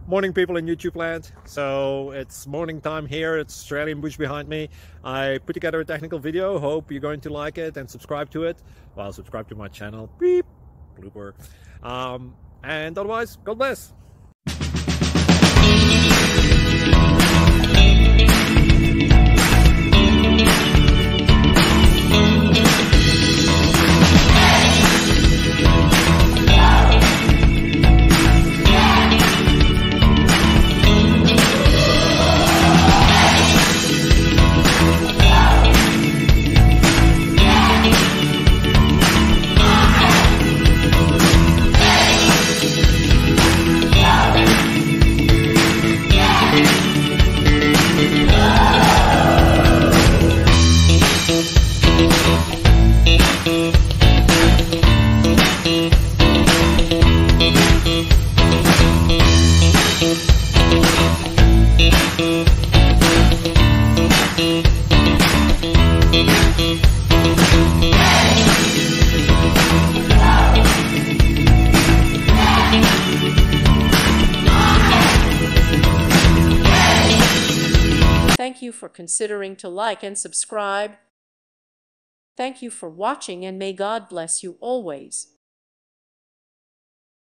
Morning, people in YouTube land. So it's morning time here. It's Australian bush behind me. I put together a technical video. Hope you're going to like it and subscribe to it. Well, subscribe to my channel. Beep. Blooper. And otherwise, God bless. Thank you for considering to like and subscribe. Thank you for watching, and may God bless you always.